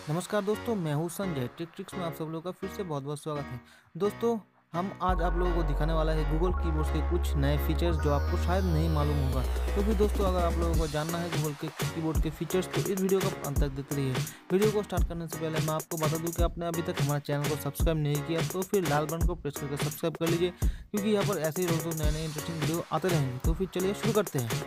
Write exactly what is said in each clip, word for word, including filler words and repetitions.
नमस्कार दोस्तों, मैं हूं संजय। टिक ट्रिक्स में आप सब लोगों का फिर से बहुत बहुत स्वागत है। दोस्तों, हम आज आप लोगों को दिखाने वाला है गूगल कीबोर्ड के कुछ नए फीचर्स जो आपको शायद नहीं मालूम होगा। तो फिर दोस्तों, अगर आप लोगों को जानना है गूगल के कीबोर्ड के फीचर्स तो इस वीडियो का अंत तक देखते रहिए। वीडियो को स्टार्ट करने से पहले मैं आपको बता दूं कि आपने अभी तक हमारे चैनल को सब्सक्राइब नहीं किया तो फिर लाल बटन को प्रेस करके सब्सक्राइब कर लीजिए, क्योंकि यहाँ पर ऐसे ही रोज रोज नए नए इंटरेस्टिंग वीडियो आते रहेंगे। तो फिर चलिए शुरू करते हैं।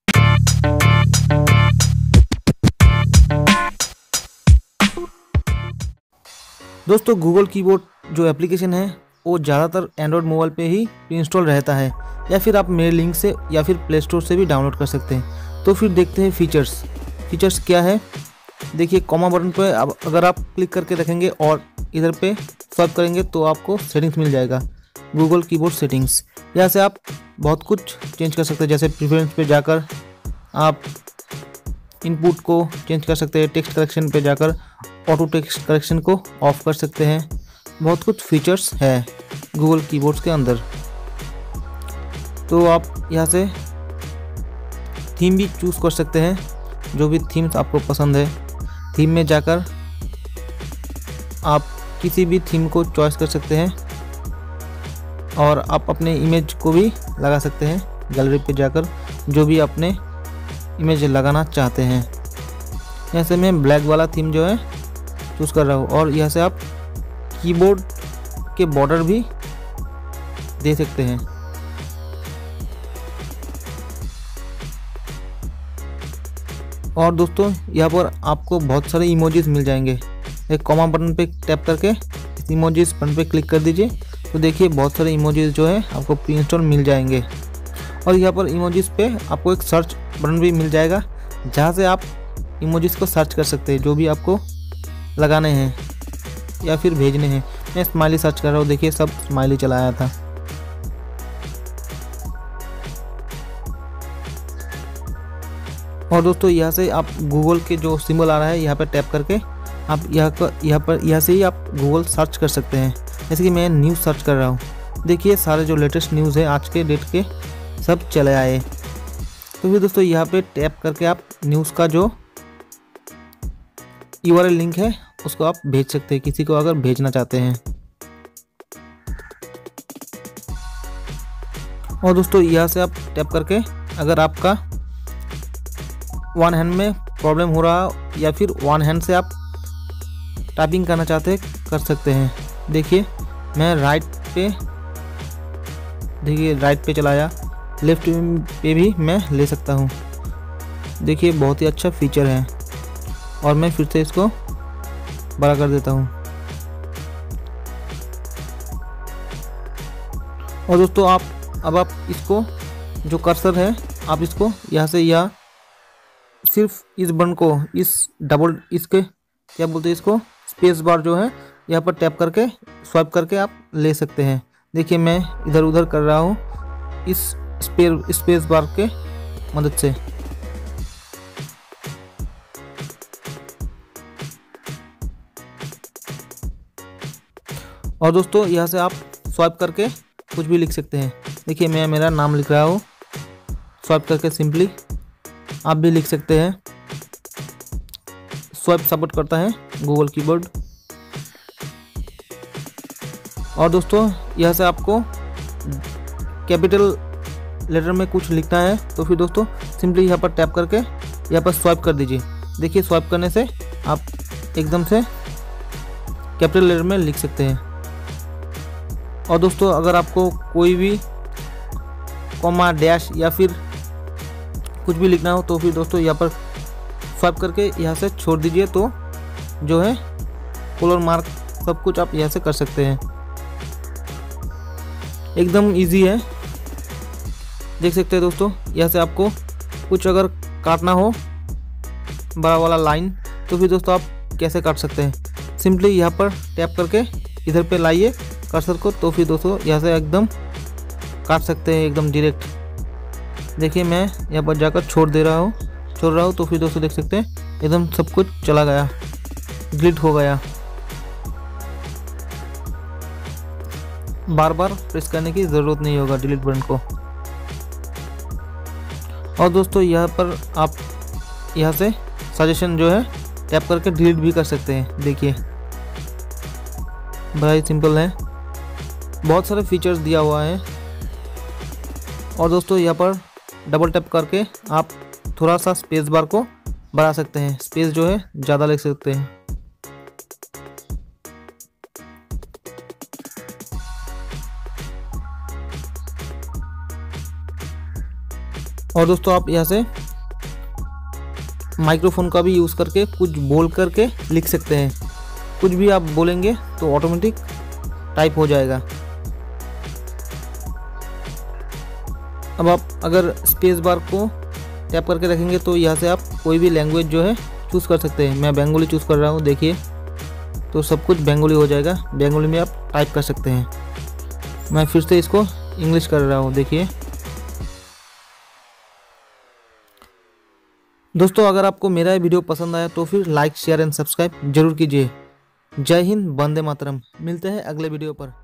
दोस्तों, गूगल कीबोर्ड जो एप्लीकेशन है वो ज़्यादातर एंड्रॉयड मोबाइल पे ही इंस्टॉल रहता है, या फिर आप मेरे लिंक से या फिर प्ले स्टोर से भी डाउनलोड कर सकते हैं। तो फिर देखते हैं फीचर्स फीचर्स क्या है। देखिए, कॉमा बटन पे अब अगर आप क्लिक करके रखेंगे और इधर पे स्वाइप करेंगे तो आपको सेटिंग्स मिल जाएगा, गूगल कीबोर्ड सेटिंग्स। यहाँ से आप बहुत कुछ चेंज कर सकते हैं, जैसे प्रेफरेंस पे जाकर आप इनपुट को चेंज कर सकते हैं, टेक्स्ट करेक्शन पे जाकर ऑटो टेक्स्ट करेक्शन को ऑफ कर सकते हैं। बहुत कुछ फीचर्स है गूगल कीबोर्ड्स के अंदर। तो आप यहाँ से थीम भी चूज़ कर सकते हैं, जो भी थीम्स आपको पसंद है। थीम में जाकर आप किसी भी थीम को चॉइस कर सकते हैं और आप अपने इमेज को भी लगा सकते हैं गैलरी पे जाकर, जो भी अपने इमेज लगाना चाहते हैं। यहाँ से मैं ब्लैक वाला थीम जो है चूज़ कर रहा हूँ, और यहाँ से आप कीबोर्ड के बॉर्डर भी दे सकते हैं। और दोस्तों, यहाँ पर आपको बहुत सारे इमोजीज मिल जाएंगे। एक कॉमा बटन पे टैप करके इस इमोजीज बटन पे क्लिक कर दीजिए, तो देखिए बहुत सारे इमोजीज जो है आपको प्री इंस्टॉल मिल जाएंगे। और यहाँ पर इमोजीज पे आपको एक सर्च बटन भी मिल जाएगा, जहाँ से आप इमोजीज को सर्च कर सकते हैं, जो भी आपको लगाने हैं या फिर भेजने हैं। मैं स्माइली सर्च कर रहा हूँ, देखिए सब स्माइली चला आया था। और दोस्तों, यहाँ से आप गूगल के जो सिंबल आ रहा है यहाँ पर टैप करके आप यहाँ पर यहाँ पर यहाँ से ही आप गूगल सर्च कर सकते हैं। जैसे कि मैं न्यूज़ सर्च कर रहा हूँ, देखिए सारे जो लेटेस्ट न्यूज़ है आज के डेट के सब चले आए। तो फिर दोस्तों, यहाँ पे टैप करके आप न्यूज़ का जो यूआरएल लिंक है उसको आप भेज सकते हैं, किसी को अगर भेजना चाहते हैं। और दोस्तों, यहाँ से आप टैप करके अगर आपका वन हैंड में प्रॉब्लम हो रहा हो या फिर वन हैंड से आप टाइपिंग करना चाहते हैं कर सकते हैं। देखिए मैं राइट पे देखिए राइट पे चलाया, लेफ्ट पे भी मैं ले सकता हूँ। देखिए बहुत ही अच्छा फीचर है। और मैं फिर से इसको बड़ा कर देता हूँ। और दोस्तों, आप अब आप इसको जो कर्सर है आप इसको यहाँ से या सिर्फ इस बटन को इस डबल इसके क्या बोलते हैं इसको स्पेस बार जो है यहाँ पर टैप करके स्वाइप करके आप ले सकते हैं। देखिए मैं इधर उधर कर रहा हूँ इस स्पेस स्पेस बार के मदद से। और दोस्तों, यहाँ से आप स्वाइप करके कुछ भी लिख सकते हैं। देखिए मैं मेरा नाम लिख रहा हूँ, स्वाइप करके सिंपली आप भी लिख सकते हैं। स्वाइप सपोर्ट करता है गूगल कीबोर्ड। और दोस्तों, यहाँ से आपको कैपिटल लेटर में कुछ लिखना है तो फिर दोस्तों सिंपली यहाँ पर टैप करके यहाँ पर स्वाइप कर दीजिए। देखिए स्वाइप करने से आप एकदम से कैपिटल लेटर में लिख सकते हैं। और दोस्तों, अगर आपको कोई भी कॉमा डैश या फिर कुछ भी लिखना हो तो फिर दोस्तों यहाँ पर स्वाइप करके यहाँ से छोड़ दीजिए, तो जो है कलर मार्क सब कुछ आप यहाँ से कर सकते हैं। एकदम इजी है, देख सकते हैं दोस्तों। यहाँ से आपको कुछ अगर काटना हो बड़ा वाला लाइन तो फिर दोस्तों आप कैसे काट सकते हैं, सिंपली यहाँ पर टैप करके इधर पे लाइए कर्सर को, तो फिर दोस्तों यहाँ से एकदम काट सकते हैं एकदम डायरेक्ट। देखिए मैं यहाँ पर जाकर छोड़ दे रहा हूँ छोड़ रहा हूँ तो फिर दोस्तों देख सकते हैं एकदम सब कुछ चला गया, डिलीट हो गया। बार बार प्रेस करने की ज़रूरत नहीं होगा डिलीट बटन को। और दोस्तों यहाँ पर आप यहाँ से सजेशन जो है टैप करके डिलीट भी कर सकते हैं। देखिए बड़ा ही सिंपल है, बहुत सारे फीचर्स दिया हुआ है। और दोस्तों यहाँ पर डबल टैप करके आप थोड़ा सा स्पेस बार को बढ़ा सकते हैं, स्पेस जो है ज़्यादा ले सकते हैं। और दोस्तों आप यहाँ से माइक्रोफोन का भी यूज़ करके कुछ बोल करके लिख सकते हैं, कुछ भी आप बोलेंगे तो ऑटोमेटिक टाइप हो जाएगा। अब आप अगर स्पेस बार को टैप करके रखेंगे तो यहाँ से आप कोई भी लैंग्वेज जो है चूज़ कर सकते हैं। मैं बंगाली चूज़ कर रहा हूँ, देखिए तो सब कुछ बंगाली हो जाएगा, बंगाली में आप टाइप कर सकते हैं। मैं फिर से इसको इंग्लिश कर रहा हूँ, देखिए। दोस्तों अगर आपको मेरा ये वीडियो पसंद आया तो फिर लाइक शेयर एंड सब्सक्राइब जरूर कीजिए। जय हिंद, वंदे मातरम। मिलते हैं अगले वीडियो पर।